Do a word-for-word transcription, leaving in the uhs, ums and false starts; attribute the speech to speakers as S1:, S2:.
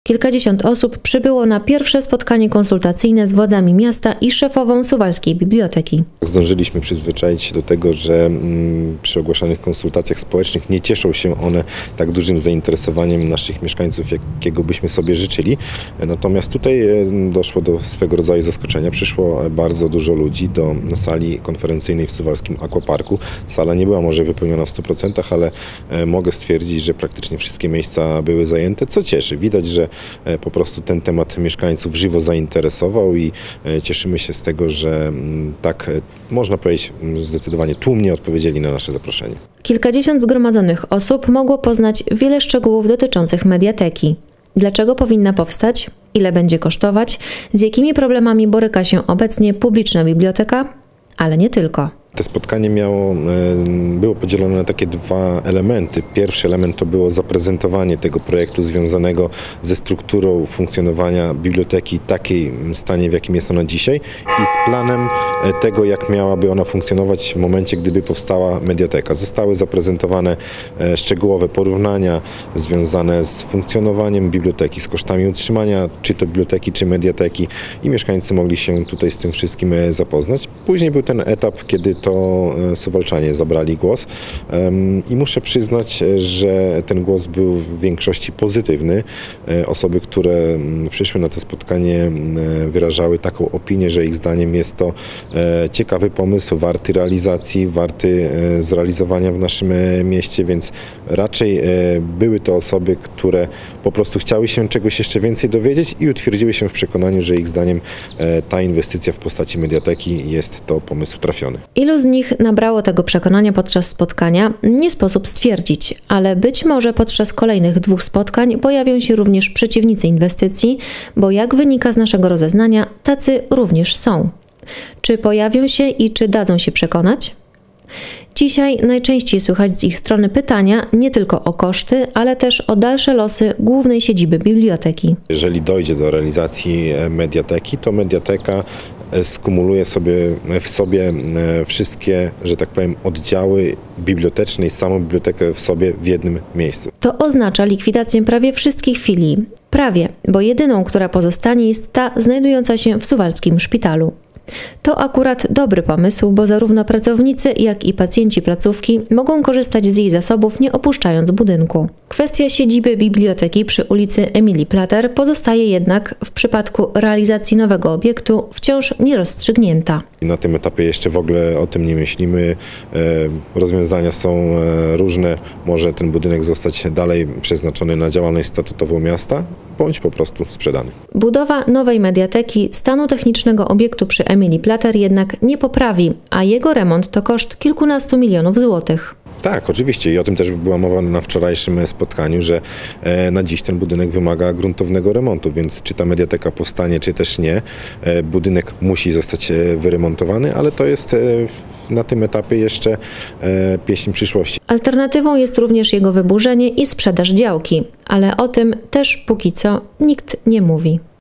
S1: Kilkadziesiąt osób przybyło na pierwsze spotkanie konsultacyjne z władzami miasta i szefową Suwalskiej Biblioteki.
S2: Zdążyliśmy przyzwyczaić się do tego, że mm, przy ogłaszanych konsultacjach społecznych nie cieszą się one tak dużym zainteresowaniem naszych mieszkańców, jakiego byśmy sobie życzyli. Natomiast tutaj doszło do swego rodzaju zaskoczenia. Przyszło bardzo dużo ludzi do sali konferencyjnej w Suwalskim Aquaparku. Sala nie była może wypełniona w stu procentach, ale mogę stwierdzić, że praktycznie wszystkie miejsca były zajęte, co cieszy. Widać, że po prostu ten temat mieszkańców żywo zainteresował i cieszymy się z tego, że tak, można powiedzieć, zdecydowanie tłumnie odpowiedzieli na nasze zaproszenie.
S1: Kilkadziesiąt zgromadzonych osób mogło poznać wiele szczegółów dotyczących mediateki. Dlaczego powinna powstać? Ile będzie kosztować? Z jakimi problemami boryka się obecnie publiczna biblioteka? Ale nie tylko.
S2: To spotkanie miało, było podzielone na takie dwa elementy. Pierwszy element to było zaprezentowanie tego projektu związanego ze strukturą funkcjonowania biblioteki w takim stanie, w jakim jest ona dzisiaj i z planem tego, jak miałaby ona funkcjonować w momencie, gdyby powstała mediateka. Zostały zaprezentowane szczegółowe porównania związane z funkcjonowaniem biblioteki, z kosztami utrzymania czy to biblioteki, czy mediateki i mieszkańcy mogli się tutaj z tym wszystkim zapoznać. Później był ten etap, kiedy to Suwalczanie zabrali głos i muszę przyznać, że ten głos był w większości pozytywny. Osoby, które przyszły na to spotkanie, wyrażały taką opinię, że ich zdaniem jest to ciekawy pomysł, warty realizacji, warty zrealizowania w naszym mieście, więc raczej były to osoby, które po prostu chciały się czegoś jeszcze więcej dowiedzieć i utwierdziły się w przekonaniu, że ich zdaniem ta inwestycja w postaci mediateki jest to pomysł trafiony.
S1: Ilu z nich nabrało tego przekonania podczas spotkania, nie sposób stwierdzić, ale być może podczas kolejnych dwóch spotkań pojawią się również przeciwnicy inwestycji, bo jak wynika z naszego rozeznania, tacy również są. Czy pojawią się i czy dadzą się przekonać? Dzisiaj najczęściej słychać z ich strony pytania nie tylko o koszty, ale też o dalsze losy głównej siedziby biblioteki.
S2: Jeżeli dojdzie do realizacji mediateki, to mediateka skumuluje sobie w sobie wszystkie, że tak powiem, oddziały biblioteczne i samą bibliotekę w sobie w jednym miejscu.
S1: To oznacza likwidację prawie wszystkich filii. Prawie, bo jedyną, która pozostanie, jest ta znajdująca się w Suwalskim Szpitalu. To akurat dobry pomysł, bo zarówno pracownicy, jak i pacjenci placówki mogą korzystać z jej zasobów, nie opuszczając budynku. Kwestia siedziby biblioteki przy ulicy Emilii Plater pozostaje jednak w przypadku realizacji nowego obiektu wciąż nierozstrzygnięta.
S2: Na tym etapie jeszcze w ogóle o tym nie myślimy. Rozwiązania są różne. Może ten budynek zostać dalej przeznaczony na działalność statutową miasta, bądź po prostu sprzedany.
S1: Budowa nowej mediateki stanu technicznego obiektu przy Emilii Plater jednak nie poprawi, a jego remont to koszt kilkunastu milionów złotych.
S2: Tak, oczywiście i o tym też była mowa na wczorajszym spotkaniu, że na dziś ten budynek wymaga gruntownego remontu, więc czy ta mediateka powstanie, czy też nie, budynek musi zostać wyremontowany, ale to jest na tym etapie jeszcze pieśń przyszłości.
S1: Alternatywą jest również jego wyburzenie i sprzedaż działki, ale o tym też póki co nikt nie mówi.